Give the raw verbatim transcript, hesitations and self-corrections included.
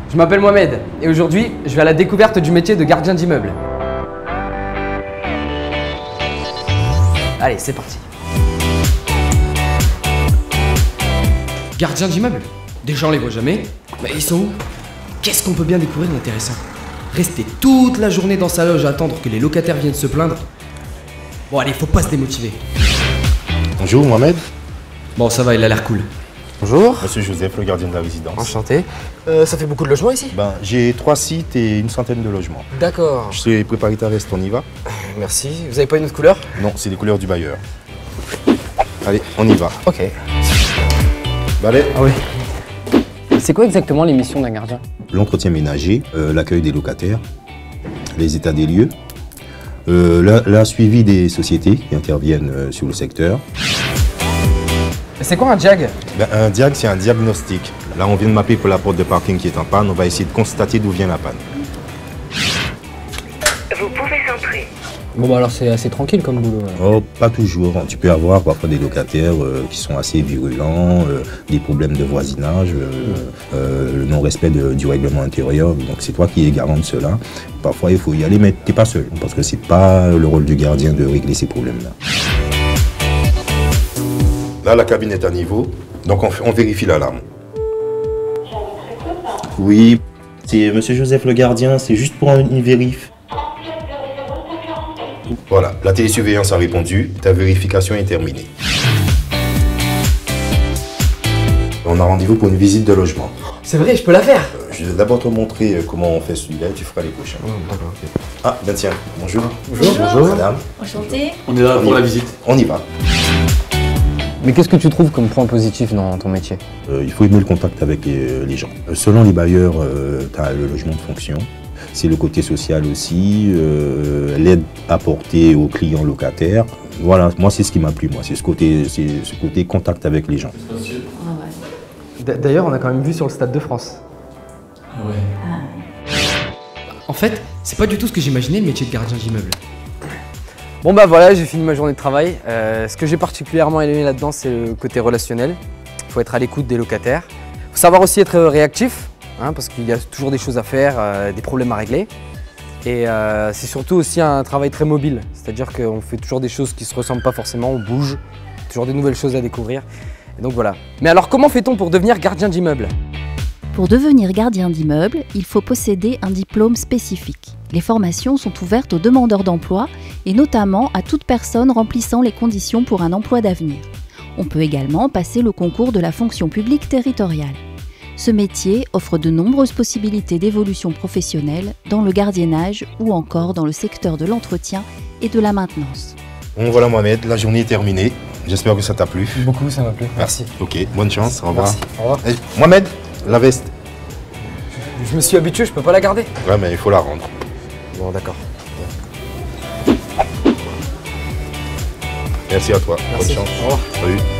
Je m'appelle Mohamed et aujourd'hui, je vais à la découverte du métier de gardien d'immeuble. Allez, c'est parti. Gardien d'immeuble? Déjà on les voit jamais. Mais ils sont où? Qu'est-ce qu'on peut bien découvrir d'intéressant? Rester toute la journée dans sa loge à attendre que les locataires viennent se plaindre? Bon allez, faut pas se démotiver. Bonjour Mohamed. Bon ça va, il a l'air cool. Bonjour. Monsieur Joseph, le gardien de la résidence. Enchanté. Euh, ça fait beaucoup de logements ici? Ben, j'ai trois sites et une centaine de logements. D'accord. Je suis préparé-tariste, on y va? Merci. Vous avez pas une autre couleur? Non, c'est les couleurs du bailleur. Allez, on y va. Ok. Ben, allez. Ah oui. C'est quoi exactement les missions d'un gardien? L'entretien ménager, euh, l'accueil des locataires, les états des lieux, euh, la, la suivi des sociétés qui interviennent euh, sur le secteur. C'est quoi un diag? Ben, un diag, c'est un diagnostic. Là, on vient de m'appeler pour la porte de parking qui est en panne. On va essayer de constater d'où vient la panne. Vous pouvez entrer. Bon bah alors c'est assez tranquille comme boulot. Oh, pas toujours. Tu peux avoir parfois des locataires euh, qui sont assez virulents, euh, des problèmes de voisinage, euh, euh, le non-respect de- du règlement intérieur. Donc c'est toi qui es garant de cela. Parfois il faut y aller, mais t'es pas seul, parce que c'est pas le rôle du gardien de régler ces problèmes-là. Là, la cabine est à niveau, donc on, fait- on vérifie l'alarme. Oui, c'est Monsieur Joseph le gardien, c'est juste pour une vérif. Voilà, la télésurveillance a répondu, ta vérification est terminée. On a rendez-vous pour une visite de logement. C'est vrai, je peux la faire. Euh, je vais d'abord te montrer euh, comment on fait celui-là et tu feras les prochains. D'accord. Ah, ben tiens, bonjour. Bonjour. Bonjour, madame. Enchantée. On est là On pour y- la visite. On y va. Mais qu'est-ce que tu trouves comme point positif dans ton métier? Euh, il faut aimer le contact avec les, les gens. Euh, selon les bailleurs, tu as le logement de fonction. C'est le côté social aussi, euh, l'aide apportée aux clients locataires. Voilà, moi c'est ce qui m'a plu, moi, c'est ce côté, c'est ce côté contact avec les gens. D'ailleurs, on a quand même vu sur le Stade de France. Ouais. En fait, c'est pas du tout ce que j'imaginais le métier de gardien d'immeuble. Bon bah voilà, j'ai fini ma journée de travail. Euh, ce que j'ai particulièrement aimé là-dedans, c'est le côté relationnel. Il faut être à l'écoute des locataires. Il faut savoir aussi être réactif, hein, parce qu'il y a toujours des choses à faire, euh, des problèmes à régler. Et euh, c'est surtout aussi un travail très mobile, c'est-à-dire qu'on fait toujours des choses qui ne se ressemblent pas forcément, on bouge, toujours des nouvelles choses à découvrir. Et donc voilà. Mais alors comment fait-on pour devenir gardien d'immeuble? Pour devenir gardien d'immeuble, il faut posséder un diplôme spécifique. Les formations sont ouvertes aux demandeurs d'emploi et notamment à toute personne remplissant les conditions pour un emploi d'avenir. On peut également passer le concours de la fonction publique territoriale. Ce métier offre de nombreuses possibilités d'évolution professionnelle dans le gardiennage ou encore dans le secteur de l'entretien et de la maintenance. Bon voilà Mohamed, la journée est terminée. J'espère que ça t'a plu. Beaucoup, ça m'a plu. Merci. Ok, bonne chance, au revoir. Merci. Au revoir. Eh, Mohamed, la veste. Je me suis habitué, je peux pas la garder. Ouais, mais il faut la rendre. Bon d'accord. Merci à toi. Merci. Bonne chance. Au revoir. Salut.